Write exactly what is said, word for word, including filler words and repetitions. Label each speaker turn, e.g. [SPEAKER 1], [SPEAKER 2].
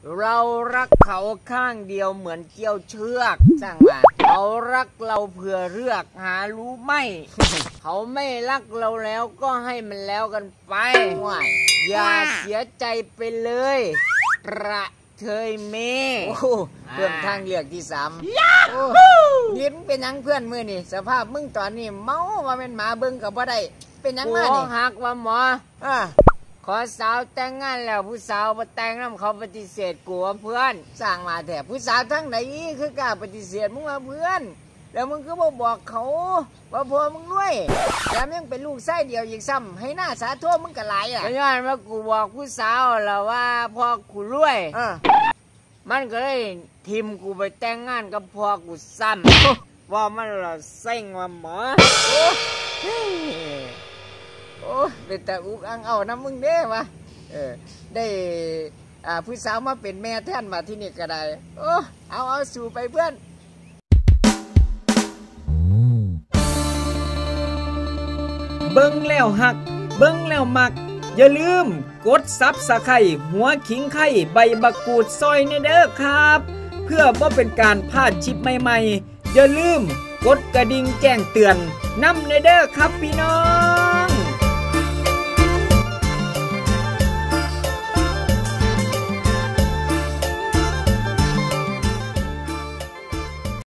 [SPEAKER 1] เรารักเขาข้างเดียวเหมือนเกี่ยวเชือกสั่งมาเขารักเราเพื่อเลือกหารู้ไหม เขาไม่รักเราแล้วก็ให้มันแล้วกันไปว่ายอย่าเสียใจไปเลยประเทยเมโอ้เพื่อนทางเลือกที่สามยิ้มเป็นยังเพื่อนมือนี่สภาพมึงตอนนี้เมาว่าเป็นหมาเบิ้งกับว่าได้เป็นยังไงนี่หักว่าหมออ่ะขอสาวแต่งงานแล้วผู้สาวมาแต่งน้ำเขาปฏิเสธกลัวเพื่อนสร้างมาแต่ผู้สาวทั้งไหนคือกล้าปฏิเสธมึงมาเพื่อนแล้วมึงก็บอกบอกเขาว่าพอมึงรวยแล้วยังเป็นลูกไส้เดียวอีกซ้ำให้หน้าสาโทษมึงกะไรอ่ะก็ย้อนว่ากูบอกผู้สาวแล้วว่าพอกูรวยมันก็เลยทิมกูไปแต่งงานกับพ่อกูซ้ำว่ามันเราเซ็งว่าหมอโอ้เป็นแต่อุกอังเอาน้ำมึงเด้วะเออได้อ่าผู้สาวมาเป็นแม่แท่นมาที่นี่ก็ได้โอ้เอาเอาสู่ไปเพื่อน
[SPEAKER 2] เบิ้งแล้วหักเบิ้งแล้วมักอย่าลืมกดซับสไครต์หัวขิงไข่ใบบักกูดซอยในเด้อครับเพื่อบ่เป็นการพลาดชิปใหม่ๆอย่าลืมกดกระดิ่งแจ้งเตือนนำในเด้อครับพี่น้อง